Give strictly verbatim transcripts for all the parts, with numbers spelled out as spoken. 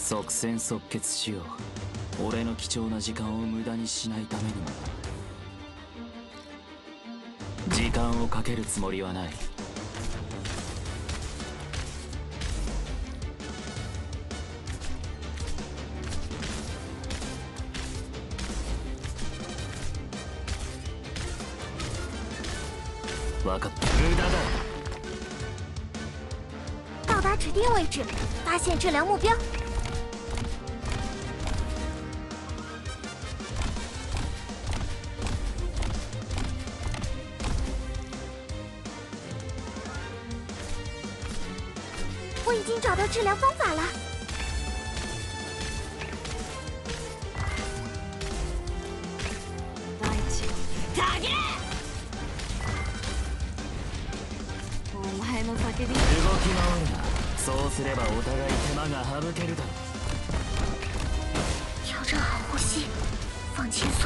即戦即決しよう。俺の貴重な時間を無駄にしないためにもな。時間をかけるつもりはない。分かった。無駄だ。 到达指定位置，发现治疗目标。我已经找到治疗方法了。大地，打げ！お前の叫び。動き回るな。そうすればお互い手間が省けるだろう。 调整好呼吸，放轻松。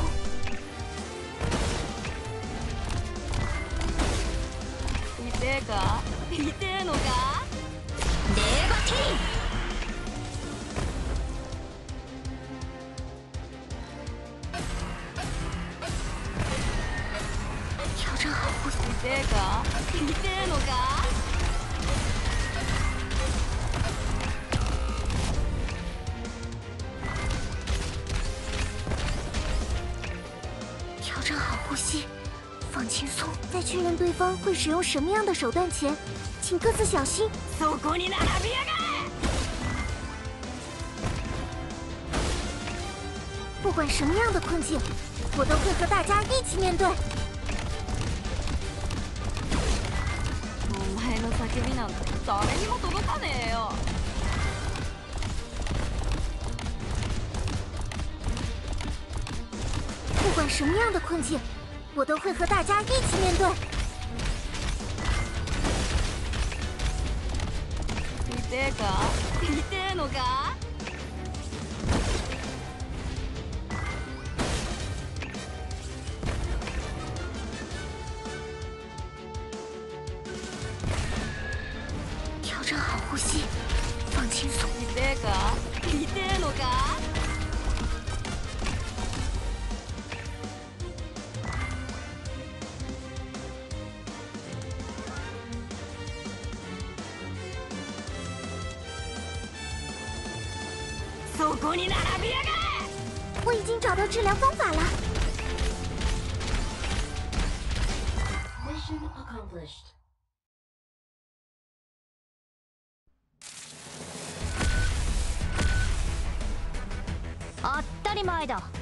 痛えか？痛えのか？レーバティン。调整好呼吸。痛えか？痛えのか？调整好呼吸，放轻松。在确认对方会使用什么样的手段前，请各自小心。そこに並びやがれ！不管什么样的困境，我都会和大家一起面对。お前の叫びなんて誰にも届かねえよ。不管什么样的困境，我都会和大家一起面对。痛えか？痛えのか？调整好呼吸，放轻松。痛えか？痛えのか？そこに並びやがれ！我已经找到治疗方法了。Mission accomplished。当たり前だ。